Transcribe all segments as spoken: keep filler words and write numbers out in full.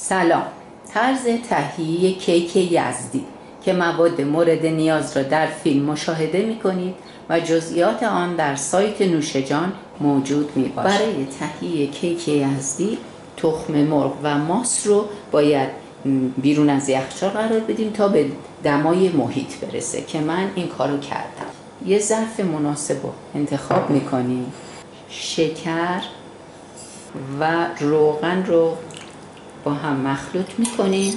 سلام. طرز تهیه کیک یزدی که مواد مورد نیاز را در فیلم مشاهده می کنید و جزئیات آن در سایت نوشجان موجود می باشد. برای تهیه کیک یزدی تخم مرغ و ماست رو باید بیرون از یخچال قرار بدیم تا به دمای محیط برسه که من این کارو کردم. یه ظرف مناسب رو انتخاب می کنیم. شکر و روغن رو با هم مخلوط میکنیم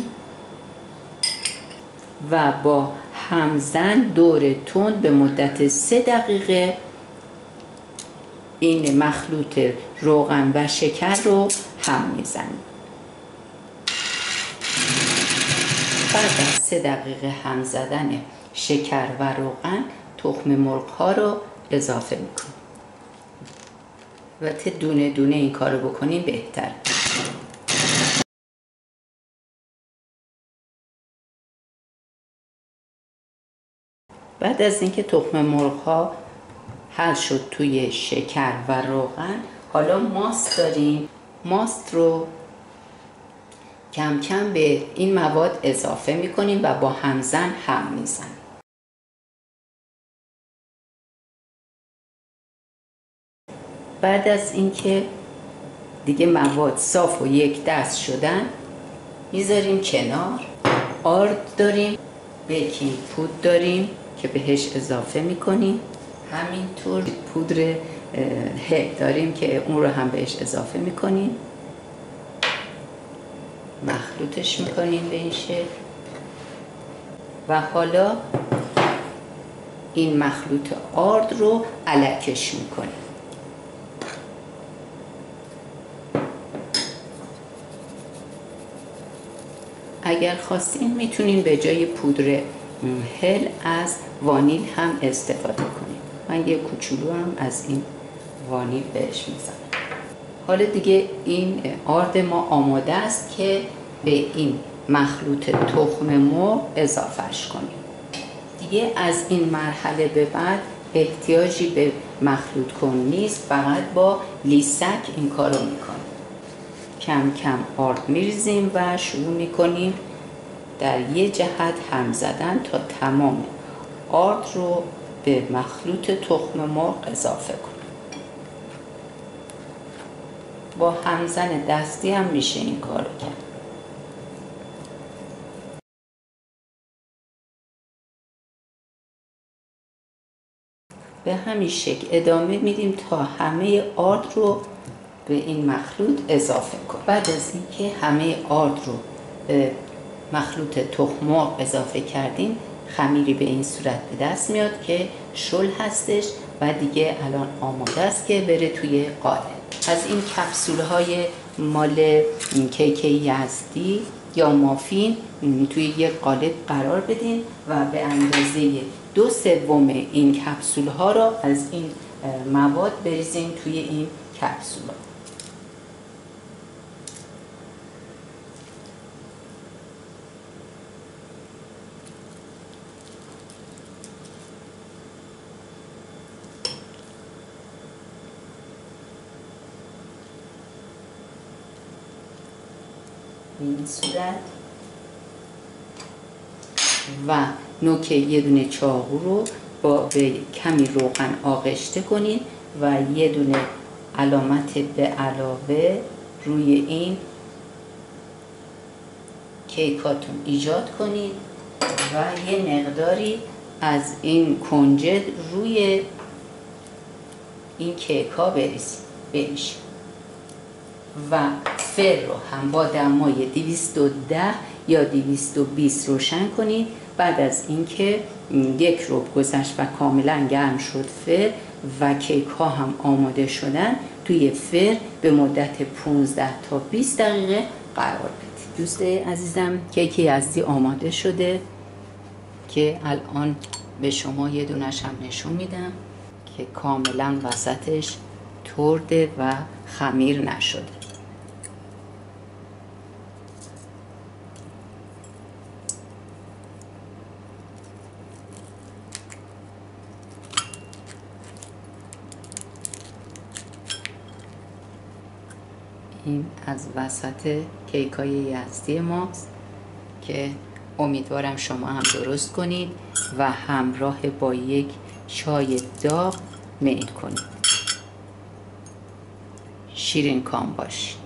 و با همزن دور تند به مدت سه دقیقه این مخلوط روغن و شکر رو هم میزنیم. بعد از سه دقیقه هم زدن شکر و روغن تخم مرغ ها رو اضافه میکنیم. البته دونه دونه این کار رو بکنیم بهتر. بعد از اینکه تخم مرغ ها حل شد توی شکر و روغن، حالا ماست داریم. ماست رو کم کم به این مواد اضافه میکنیم و با همزن هم میزنیم. بعد از اینکه دیگه مواد صاف و یک دست شدن میذاریم کنار. آرد داریم، بیکینگ پودر داریم که بهش اضافه میکنیم. همینطور پودر هل داریم که اون رو هم بهش اضافه میکنیم. مخلوطش میکنیم به این شکل و حالا این مخلوط آرد رو الکش میکنیم. اگر خواستین میتونین به جای پودر هل از وانیل هم استفاده کنیم. من یه کوچولو هم از این وانیل بهش میزنم. حالا دیگه این آرد ما آماده است که به این مخلوط تخم مرغ اضافهش کنیم. دیگه از این مرحله به بعد احتیاجی به مخلوط کن نیست، فقط با لیسک این کارو میکنیم. کم کم آرد میریزیم و شروع میکنیم در یه جهت هم زدن تا تمام آرد رو به مخلوط تخم مرغ اضافه کنیم. با همزن دستی هم میشه این کارو کرد. به همین شکل ادامه میدیم تا همه آرد رو به این مخلوط اضافه کنیم. بعد از اینکه همه آرد رو به مخلوط تخم مرغ اضافه کردیم، خمیری به این صورت به دست میاد که شل هستش و دیگه الان آماده است که بره توی قالب. از این کپسول های مال کیک یزدی یا مافین توی یک قالب قرار بدین و به اندازه دو سوم این کپسول ها را از این مواد بریزین توی این کپسول ها. به این صورت و نوک یه دونه چاقو رو با به کمی روغن آغشته کنید و یه دونه علامت به علاوه روی این کیکاتون ایجاد کنید و یه مقداری از این کنجد روی این کیک ها بریزید بریزید و فر رو هم با دمای دویست و ده یا دویست و بیست روشن کنید. بعد از اینکه یک ربع گذشت و کاملا گرم شد فر و کیک ها هم آماده شدن، توی فر به مدت پانزده تا بیست دقیقه قرار بدید. دوست عزیزم، کیک یزدی آماده شده که الان به شما یه دونش هم نشون میدم که کاملا وسطش ترده و خمیر نشده. این از وسط کیکای یزدی ماست که امیدوارم شما هم درست کنید و همراه با یک چای داغ میل کنید. شیرین کام باشید.